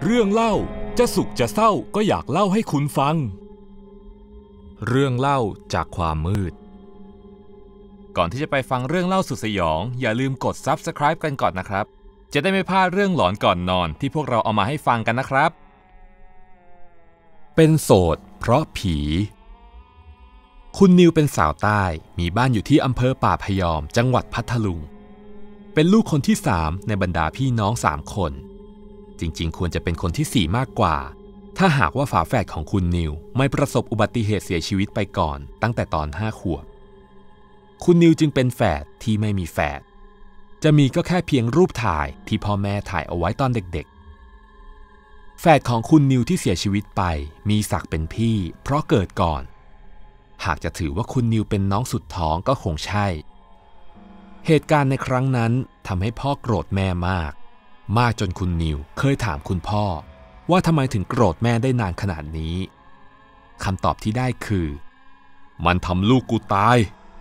เรื่องเล่าจะสุขจะเศร้าก็อยากเล่าให้คุณฟังเรื่องเล่าจากความมืดก่อนที่จะไปฟังเรื่องเล่าสุดสยองอย่าลืมกด Subscribe กันก่อนนะครับจะได้ไม่พลาดเรื่องหลอนก่อนนอนที่พวกเราเอามาให้ฟังกันนะครับเป็นโสดเพราะผีคุณนิวเป็นสาวใต้มีบ้านอยู่ที่อำเภอป่าพยอมจังหวัดพัทลุงเป็นลูกคนที่3ในบรรดาพี่น้อง3คนจริงๆควรจะเป็นคนที่4มากกว่าถ้าหากว่าฝาแฝดของคุณนิวไม่ประสบอุบัติเหตุเสียชีวิตไปก่อนตั้งแต่ตอน5 ขวบคุณนิวจึงเป็นแฝดที่ไม่มีแฝดจะมีก็แค่เพียงรูปถ่ายที่พ่อแม่ถ่ายเอาไว้ตอนเด็กๆแฝดของคุณนิวที่เสียชีวิตไปมีศักดิ์เป็นพี่เพราะเกิดก่อนหากจะถือว่าคุณนิวเป็นน้องสุดท้องก็คงใช่เหตุการณ์ในครั้งนั้นทำให้พ่อโกรธแม่มากจนคุณนิวเคยถามคุณพ่อว่าทำไมถึงโกรธแม่ได้นานขนาดนี้คำตอบที่ได้คือมันทำลูกกูตาย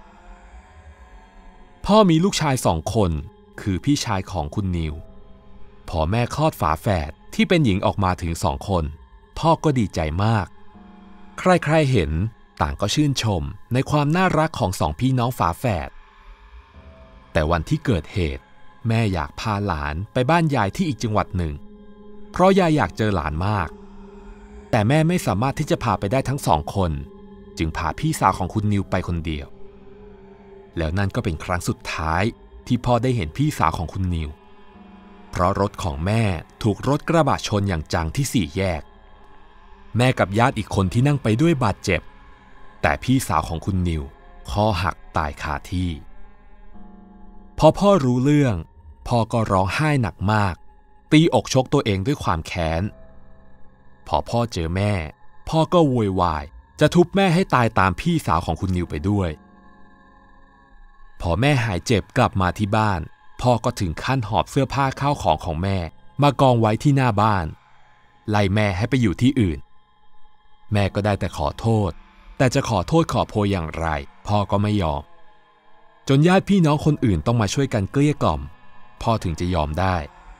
พ่อมีลูกชาย2 คนคือพี่ชายของคุณนิวพอแม่คลอดฝาแฝดที่เป็นหญิงออกมาถึง2 คนพ่อก็ดีใจมากใครๆเห็นต่างก็ชื่นชมในความน่ารักของ2 พี่น้องฝาแฝดแต่วันที่เกิดเหตุแม่อยากพาหลานไปบ้านยายที่อีกจังหวัดหนึ่งเพราะยายอยากเจอหลานมากแต่แม่ไม่สามารถที่จะพาไปได้ทั้ง2 คนจึงพาพี่สาวของคุณนิวไปคนเดียวแล้วนั่นก็เป็นครั้งสุดท้ายที่พ่อได้เห็นพี่สาวของคุณนิวเพราะรถของแม่ถูกรถกระบะชนอย่างจังที่4 แยกแม่กับญาติอีกคนที่นั่งไปด้วยบาดเจ็บแต่พี่สาวของคุณนิวคอหักตายคาที่พอพ่อรู้เรื่องพ่อก็ร้องไห้หนักมากตีอกชกตัวเองด้วยความแค้นพอพ่อเจอแม่พ่อก็โวยวายจะทุบแม่ให้ตายตามพี่สาวของคุณนิวไปด้วยพอแม่หายเจ็บกลับมาที่บ้านพ่อก็ถึงขั้นหอบเสื้อผ้าข้าวของแม่มากองไว้ที่หน้าบ้านไล่แม่ให้ไปอยู่ที่อื่นแม่ก็ได้แต่ขอโทษแต่จะขอโทษขอโพยอย่างไรพ่อก็ไม่ยอมจนญาติพี่น้องคนอื่นต้องมาช่วยกันเกลี้ยกล่อมพ่อถึงจะยอมได้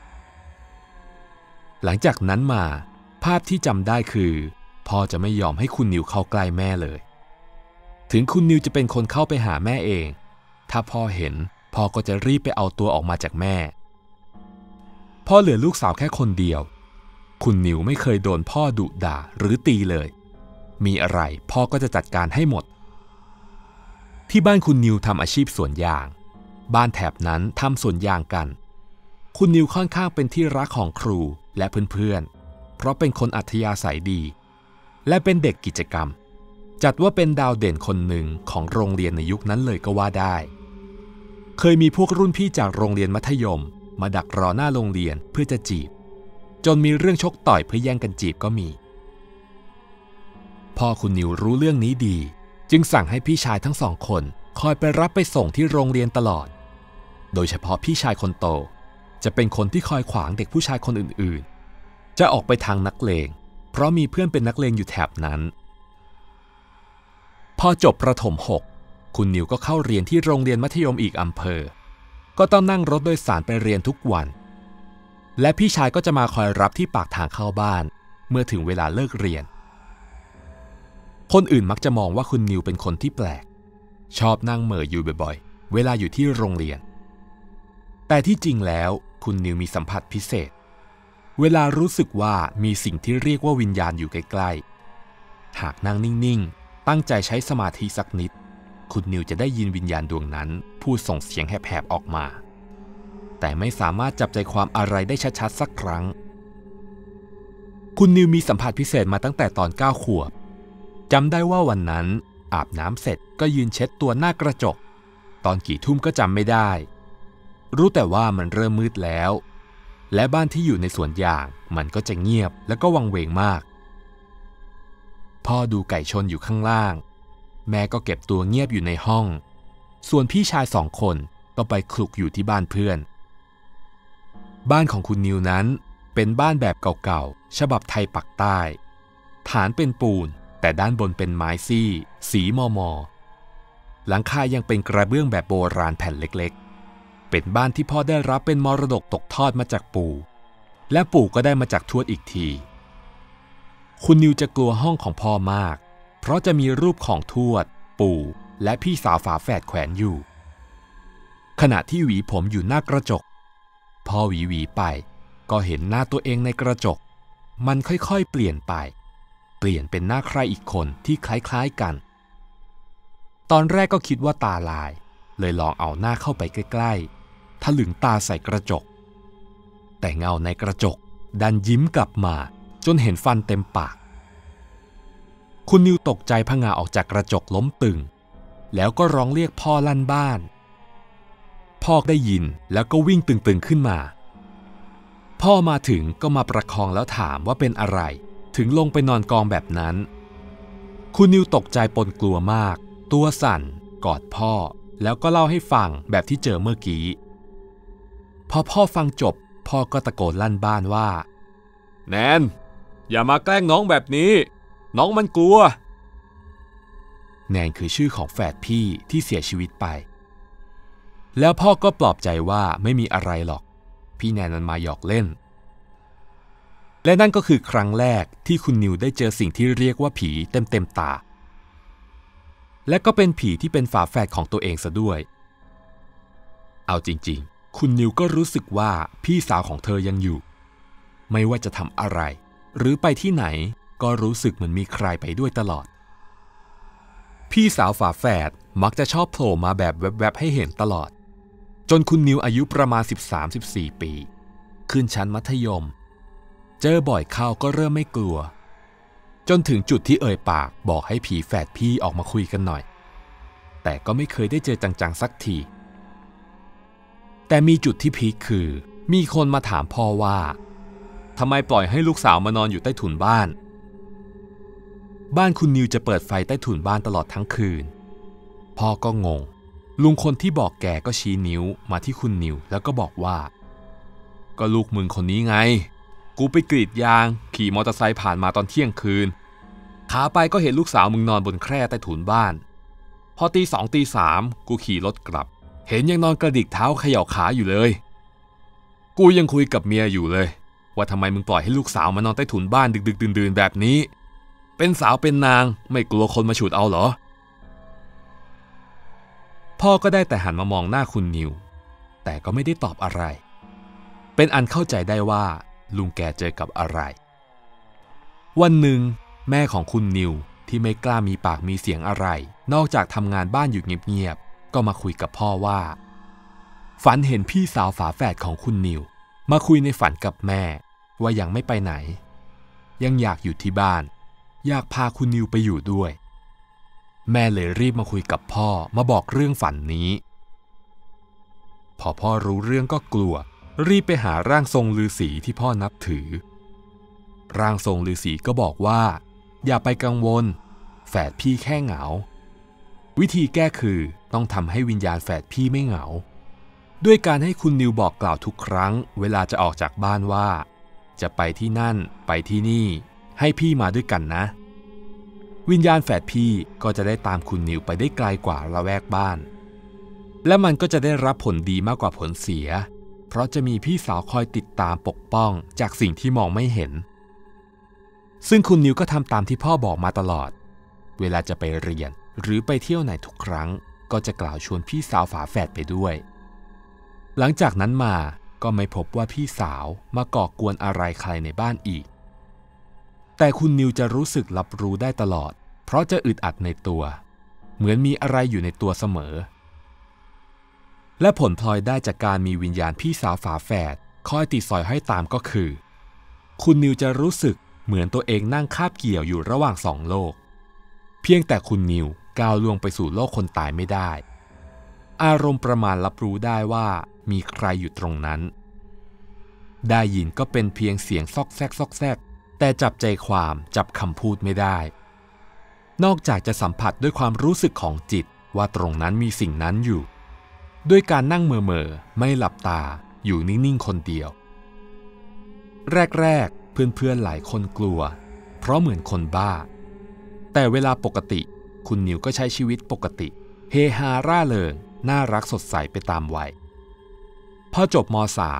หลังจากนั้นมาภาพที่จำได้คือพ่อจะไม่ยอมให้คุณนิวเข้าใกล้แม่เลยถึงคุณนิวจะเป็นคนเข้าไปหาแม่เองถ้าพ่อเห็นพ่อก็จะรีบไปเอาตัวออกมาจากแม่พ่อเหลือลูกสาวแค่คนเดียวคุณนิวไม่เคยโดนพ่อดุด่าหรือตีเลยมีอะไรพ่อก็จะจัดการให้หมดที่บ้านคุณนิวทำอาชีพสวนยางบ้านแถบนั้นทำสวนยางกันคุณนิวค่อนข้างเป็นที่รักของครูและเพื่อนๆเพราะเป็นคนอัธยาศัยดีและเป็นเด็กกิจกรรมจัดว่าเป็นดาวเด่นคนหนึ่งของโรงเรียนในยุคนั้นเลยก็ว่าได้เคยมีพวกรุ่นพี่จากโรงเรียนมัธยมมาดักรอหน้าโรงเรียนเพื่อจะจีบจนมีเรื่องชกต่อยเพื่อแย่งกันจีบก็มีพ่อคุณนิวรู้เรื่องนี้ดีจึงสั่งให้พี่ชายทั้ง2 คนคอยไปรับไปส่งที่โรงเรียนตลอดโดยเฉพาะพี่ชายคนโตจะเป็นคนที่คอยขวางเด็กผู้ชายคนอื่นๆจะออกไปทางนักเลงเพราะมีเพื่อนเป็นนักเลงอยู่แถบนั้นพอจบประถม6คุณนิวก็เข้าเรียนที่โรงเรียนมัธยมอีกอำเภอก็ต้องนั่งรถโดยสารไปเรียนทุกวันและพี่ชายก็จะมาคอยรับที่ปากทางเข้าบ้านเมื่อถึงเวลาเลิกเรียนคนอื่นมักจะมองว่าคุณนิวเป็นคนที่แปลกชอบนั่งเหม่ออยู่บ่อยๆเวลาอยู่ที่โรงเรียนแต่ที่จริงแล้วคุณนิวมีสัมผัสพิเศษเวลารู้สึกว่ามีสิ่งที่เรียกว่าวิญญาณอยู่ใกล้ๆหากนั่งนิ่งๆตั้งใจใช้สมาธิสักนิดคุณนิวจะได้ยินวิญญาณดวงนั้นพูดส่งเสียงแหบๆออกมาแต่ไม่สามารถจับใจความอะไรได้ชัดๆสักครั้งคุณนิวมีสัมผัสพิเศษมาตั้งแต่ตอน9 ขวบจำได้ว่าวันนั้นอาบน้ำเสร็จก็ยืนเช็ดตัวหน้ากระจกตอนกี่ทุ่มก็จำไม่ได้รู้แต่ว่ามันเริ่มมืดแล้วและบ้านที่อยู่ในสวนยางมันก็จะเงียบแล้วก็วังเวงมากพ่อดูไก่ชนอยู่ข้างล่างแม่ก็เก็บตัวเงียบอยู่ในห้องส่วนพี่ชาย2 คนก็ไปคลุกอยู่ที่บ้านเพื่อนบ้านของคุณนิวนั้นเป็นบ้านแบบเก่าๆฉบับไทยปักใต้ฐานเป็นปูนแต่ด้านบนเป็นไม้ซี่สีมอหลังคายังเป็นกระเบื้องแบบโบราณแผ่นเล็กๆเป็นบ้านที่พ่อได้รับเป็นมรดกตกทอดมาจากปู่และปู่ก็ได้มาจากทวดอีกทีคุณนิวจะกลัวห้องของพ่อมากเพราะจะมีรูปของทวดปู่และพี่สาวฝาแฝดแขวนอยู่ขณะที่หวีผมอยู่หน้ากระจกพอหวีไปก็เห็นหน้าตัวเองในกระจกมันค่อยๆเปลี่ยนไปเปลี่ยนเป็นหน้าใครอีกคนที่คล้ายๆกันตอนแรกก็คิดว่าตาลายเลยลองเอาหน้าเข้าไปใกล้ๆถลึงตาใส่กระจกแต่เงาในกระจกดันยิ้มกลับมาจนเห็นฟันเต็มปากคุณนิวตกใจผงาออกจากกระจกล้มตึงแล้วก็ร้องเรียกพ่อลั่นบ้านพ่อได้ยินแล้วก็วิ่งตึงๆขึ้นมาพ่อมาถึงก็มาประคองแล้วถามว่าเป็นอะไรถึงลงไปนอนกองแบบนั้นคุณนิวตกใจปนกลัวมากตัวสั่นกอดพ่อแล้วก็เล่าให้ฟังแบบที่เจอเมื่อกี้พอพ่อฟังจบพ่อก็ตะโกนลั่นบ้านว่าแนนอย่ามาแกล้งน้องแบบนี้น้องมันกลัวแนนคือชื่อของแฝดพี่ที่เสียชีวิตไปแล้วพ่อก็ปลอบใจว่าไม่มีอะไรหรอกพี่แนนมันมาหยอกเล่นและนั่นก็คือครั้งแรกที่คุณนิวได้เจอสิ่งที่เรียกว่าผีเต็มตาและก็เป็นผีที่เป็นฝาแฝดของตัวเองซะด้วยเอาจริงๆคุณนิวก็รู้สึกว่าพี่สาวของเธอยังอยู่ไม่ว่าจะทำอะไรหรือไปที่ไหนก็รู้สึกเหมือนมีใครไปด้วยตลอดพี่สาวฝาแฝดมักจะชอบโผล่มาแบบแวบๆให้เห็นตลอดจนคุณนิวอายุประมาณ 13-14 ปีขึ้นชั้นมัธยมเจอบ่อยเข้าก็เริ่มไม่กลัวจนถึงจุดที่เอ่ยปากบอกให้ผีแฝดพี่ออกมาคุยกันหน่อยแต่ก็ไม่เคยได้เจอจังๆสักทีแต่มีจุดที่พีคคือมีคนมาถามพ่อว่าทำไมปล่อยให้ลูกสาวมานอนอยู่ใต้ถุนบ้านคุณนิวจะเปิดไฟใต้ถุนบ้านตลอดทั้งคืนพ่อก็งงลุงคนที่บอกแกก็ชี้นิ้วมาที่คุณนิวแล้วก็บอกว่าก็ลูกมึงคนนี้ไงกูไปกรีดยางขี่มอเตอร์ไซค์ผ่านมาตอนเที่ยงคืนขาไปก็เห็นลูกสาวมึงนอนบนแคร่ใต้ถุนบ้านพอตี 2 ตี 3กูขี่รถกลับเห็นยังนอนกระดิกเท้าเขย่าขาอยู่เลยกูยังคุยกับเมียอยู่เลยว่าทำไมมึงปล่อยให้ลูกสาวมานอนใต้ถุนบ้านดึกๆดื่นๆแบบนี้เป็นสาวเป็นนางไม่กลัวคนมาฉุดเอาเหรอพ่อก็ได้แต่หันมามองหน้าคุณนิวแต่ก็ไม่ได้ตอบอะไรเป็นอันเข้าใจได้ว่าลุงแกเจอกับอะไรวันหนึ่งแม่ของคุณนิวที่ไม่กล้ามีปากมีเสียงอะไรนอกจากทำงานบ้านอยู่เงียบๆก็มาคุยกับพ่อว่าฝันเห็นพี่สาวฝาแฝดของคุณนิวมาคุยในฝันกับแม่ว่ายังไม่ไปไหนยังอยากอยู่ที่บ้านอยากพาคุณนิวไปอยู่ด้วยแม่เลยรีบมาคุยกับพ่อมาบอกเรื่องฝันนี้พอพ่อรู้เรื่องก็กลัวรีบไปหาร่างทรงฤาษีที่พ่อนับถือร่างทรงฤาษีก็บอกว่าอย่าไปกังวลแฝดพี่แค่เหงาวิธีแก้คือต้องทำให้วิญญาณแฝดพี่ไม่เหงาด้วยการให้คุณนิวบอกกล่าวทุกครั้งเวลาจะออกจากบ้านว่าจะไปที่นั่นไปที่นี่ให้พี่มาด้วยกันนะวิญญาณแฝดพี่ก็จะได้ตามคุณนิวไปได้ไกลกว่าละแวกบ้านและมันก็จะได้รับผลดีมากกว่าผลเสียเพราะจะมีพี่สาวคอยติดตามปกป้องจากสิ่งที่มองไม่เห็นซึ่งคุณนิวก็ทำตามที่พ่อบอกมาตลอดเวลาจะไปเรียนหรือไปเที่ยวไหนทุกครั้งก็จะกล่าวชวนพี่สาวฝาแฝดไปด้วยหลังจากนั้นมาก็ไม่พบว่าพี่สาวมาก่อกวนอะไรใครในบ้านอีกแต่คุณนิวจะรู้สึกรับรู้ได้ตลอดเพราะจะอึดอัดในตัวเหมือนมีอะไรอยู่ในตัวเสมอและผลพลอยได้จากการมีวิญญาณพี่สาวฝาแฝดคอยติดสอยให้ตามก็คือคุณนิวจะรู้สึกเหมือนตัวเองนั่งคาบเกี่ยวอยู่ระหว่างสองโลกเพียงแต่คุณนิวก้าวล่วงไปสู่โลกคนตายไม่ได้อารมณ์ประมาณรับรู้ได้ว่ามีใครอยู่ตรงนั้นได้ยินก็เป็นเพียงเสียงซอกแซกซอกแซกแต่จับใจความจับคำพูดไม่ได้นอกจากจะสัมผัสด้วยความรู้สึกของจิตว่าตรงนั้นมีสิ่งนั้นอยู่ด้วยการนั่งเม่อๆไม่หลับตาอยู่นิ่งๆคนเดียวแรกๆเพื่อนๆหลายคนกลัวเพราะเหมือนคนบ้าแต่เวลาปกติคุณนิวก็ใช้ชีวิตปกติเฮฮาร่าเริงน่ารักสดใสไปตามวัยพอจบม.3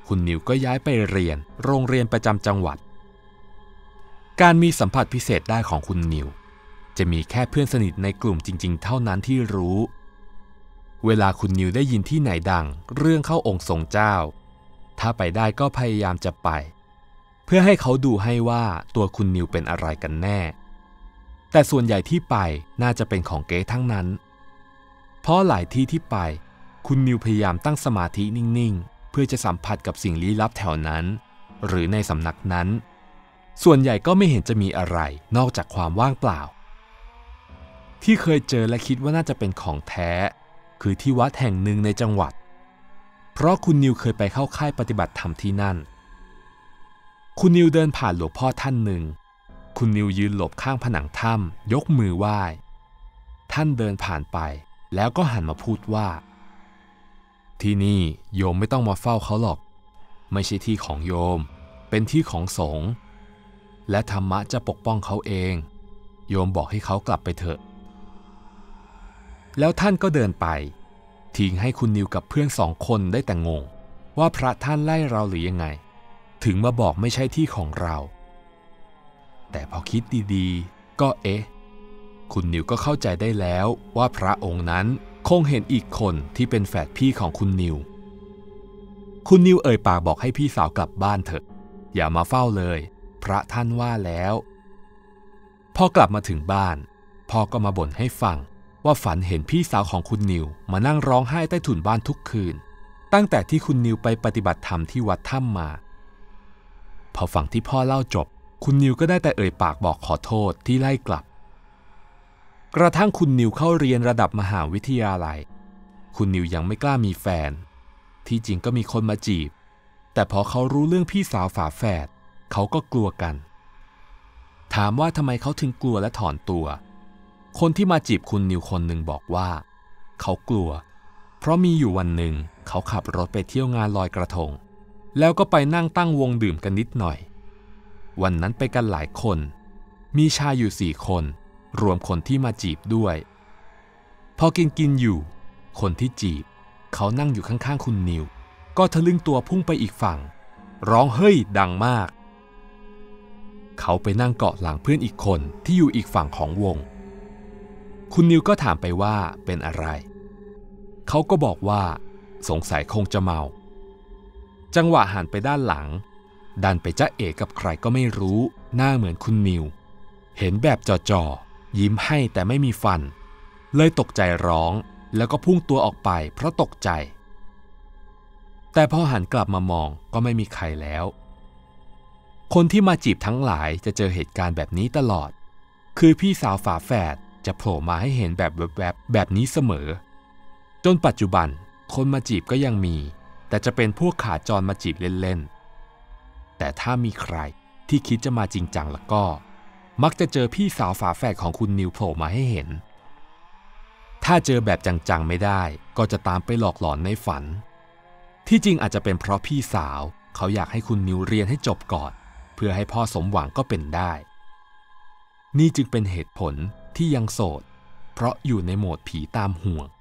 คุณนิวก็ย้ายไปเรียนโรงเรียนประจำจังหวัดการมีสัมผัสพิเศษได้ของคุณนิวจะมีแค่เพื่อนสนิทในกลุ่มจริงๆเท่านั้นที่รู้เวลาคุณนิวได้ยินที่ไหนดังเรื่องเข้าองค์ทรงเจ้าถ้าไปได้ก็พยายามจะไปเพื่อให้เขาดูให้ว่าตัวคุณนิวเป็นอะไรกันแน่แต่ส่วนใหญ่ที่ไปน่าจะเป็นของเก๊ทั้งนั้นเพราะหลายที่ที่ไปคุณนิวพยายามตั้งสมาธินิ่งๆเพื่อจะสัมผัสกับสิ่งลี้ลับแถวนั้นหรือในสำนักนั้นส่วนใหญ่ก็ไม่เห็นจะมีอะไรนอกจากความว่างเปล่าที่เคยเจอและคิดว่าน่าจะเป็นของแท้คือที่วัดแห่งหนึ่งในจังหวัดเพราะคุณนิวเคยไปเข้าค่ายปฏิบัติธรรมที่นั่นคุณนิวเดินผ่านหลวงพ่อท่านหนึ่งคุณนิวยืนหลบข้างผนังถ้ำยกมือไหว้ท่านเดินผ่านไปแล้วก็หันมาพูดว่าที่นี่โยมไม่ต้องมาเฝ้าเขาหรอกไม่ใช่ที่ของโยมเป็นที่ของสงฆ์และธรรมะจะปกป้องเขาเองโยมบอกให้เขากลับไปเถอะแล้วท่านก็เดินไปทิ้งให้คุณนิวกับเพื่อน2 คนได้แต่งงว่าพระท่านไล่เราหรือยังไงถึงมาบอกไม่ใช่ที่ของเราแต่พอคิดดีๆก็คุณนิวก็เข้าใจได้แล้วว่าพระองค์นั้นคงเห็นอีกคนที่เป็นแฝดพี่ของคุณนิวเอ่ยปากบอกให้พี่สาวกลับบ้านเถอะอย่ามาเฝ้าเลยพระท่านว่าแล้วพอกลับมาถึงบ้านพ่อก็มาบ่นให้ฟังว่าฝันเห็นพี่สาวของคุณนิวมานั่งร้องไห้ใต้ถุนบ้านทุกคืนตั้งแต่ที่คุณนิวไปปฏิบัติธรรมที่วัดถ้ำมาพอฟังที่พ่อเล่าจบคุณนิวก็ได้แต่เอ่ยปากบอกขอโทษที่ไล่กลับกระทั่งคุณนิวเข้าเรียนระดับมหาวิทยาลัยคุณนิวยังไม่กล้ามีแฟนที่จริงก็มีคนมาจีบแต่พอเขารู้เรื่องพี่สาวฝาแฝดเขาก็กลัวกันถามว่าทำไมเขาถึงกลัวและถอนตัวคนที่มาจีบคุณนิวคนหนึ่งบอกว่าเขากลัวเพราะมีอยู่วันหนึ่งเขาขับรถไปเที่ยวงานลอยกระทงแล้วก็ไปนั่งตั้งวงดื่มกันนิดหน่อยวันนั้นไปกันหลายคนมีชายอยู่4 คนรวมคนที่มาจีบด้วยพอกินอยู่คนที่จีบเขานั่งอยู่ข้างๆคุณนิวก็ทะลึ่งตัวพุ่งไปอีกฝั่งร้องเฮ้ยดังมากเขาไปนั่งเกาะหลังเพื่อนอีกคนที่อยู่อีกฝั่งของวงคุณนิวก็ถามไปว่าเป็นอะไรเขาก็บอกว่าสงสัยคงจะเมาจังหวะหันไปด้านหลังดันไปจ๊ะเอ๋กับใครก็ไม่รู้หน้าเหมือนคุณนิวเห็นแบบจ่อๆยิ้มให้แต่ไม่มีฟันเลยตกใจร้องแล้วก็พุ่งตัวออกไปเพราะตกใจแต่พอหันกลับมามองก็ไม่มีใครแล้วคนที่มาจีบทั้งหลายจะเจอเหตุการณ์แบบนี้ตลอดคือพี่สาวฝาแฝดจะโผล่มาให้เห็นแบบแวบๆแบบนี้เสมอจนปัจจุบันคนมาจีบก็ยังมีแต่จะเป็นพวกขาจรมาจีบเล่นๆแต่ถ้ามีใครที่คิดจะมาจริงจังแล้วก็มักจะเจอพี่สาวฝาแฝดของคุณนิวโผล่มาให้เห็นถ้าเจอแบบจังๆไม่ได้ก็จะตามไปหลอกหลอนในฝันที่จริงอาจจะเป็นเพราะพี่สาวเขาอยากให้คุณนิวเรียนให้จบก่อนเพื่อให้พ่อสมหวังก็เป็นได้นี่จึงเป็นเหตุผลที่ยังโสดเพราะอยู่ในโหมดผีตามห่วง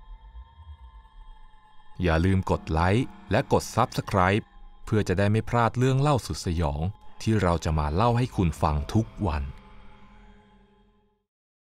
อย่าลืมกดไลค์และกด Subscribe เพื่อจะได้ไม่พลาดเรื่องเล่าสุดสยองที่เราจะมาเล่าให้คุณฟังทุกวัน